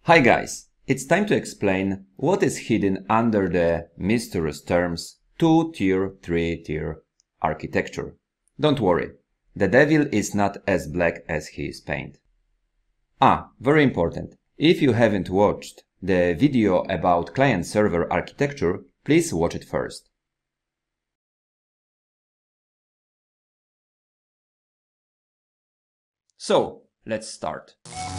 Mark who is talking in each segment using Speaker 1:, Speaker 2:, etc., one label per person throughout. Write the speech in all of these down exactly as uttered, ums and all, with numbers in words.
Speaker 1: Hi guys, it's time to explain what is hidden under the mysterious terms two-tier, three-tier architecture. Don't worry, the devil is not as black as he is painted. Ah, very important, if you haven't watched the video about client-server architecture, please watch it first. So, let's start.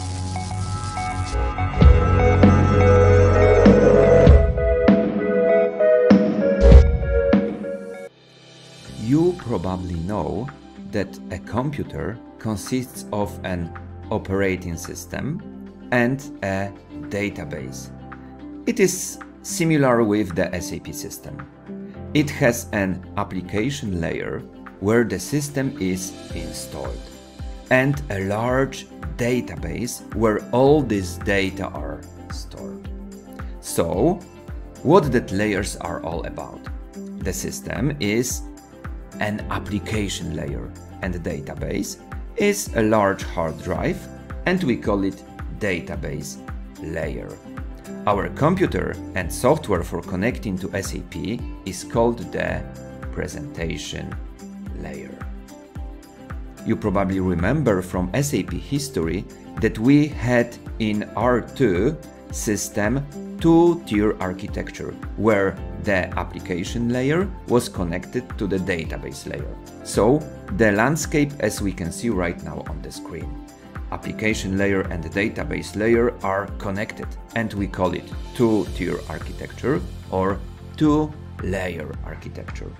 Speaker 1: You probably know that a computer consists of an operating system and a database. It is similar with the S A P system. It has an application layer where the system is installed and a large database where all these data are stored. So, what that layers are all about? The system is an application layer and the database is a large hard drive and we call it database layer. Our computer and software for connecting to S A P is called the presentation layer. You probably remember from S A P history that we had in R two system two-tier architecture where the application layer was connected to the database layer. So the landscape as we can see right now on the screen. Application layer and the database layer are connected and we call it two-tier architecture or two-layer architecture.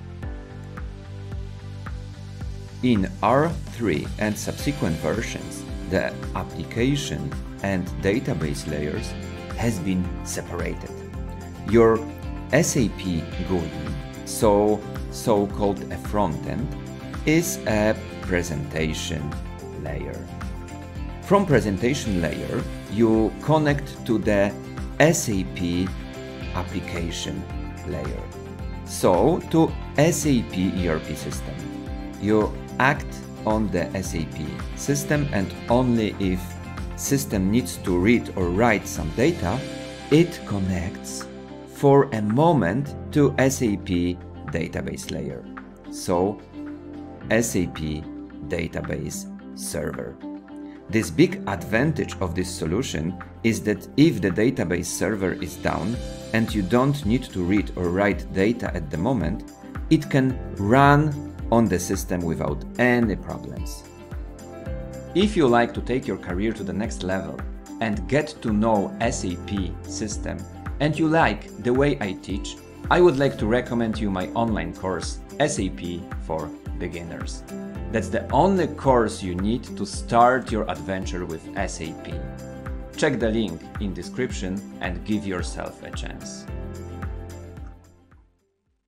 Speaker 1: In R three and subsequent versions, the application and database layers has been separated. Your S A P G U I, so so-called a frontend, is a presentation layer. From presentation layer, you connect to the S A P application layer. So to S A P E R P system. You act on the S A P system and only if system needs to read or write some data, it connects for a moment to S A P database layer. So S A P database server. This big advantage of this solution is that if the database server is down and you don't need to read or write data at the moment, it can run on the system without any problems. If you like to take your career to the next level and get to know S A P system and you like the way I teach, I would like to recommend you my online course S A P for Beginners. That's the only course you need to start your adventure with S A P. Check the link in description and give yourself a chance.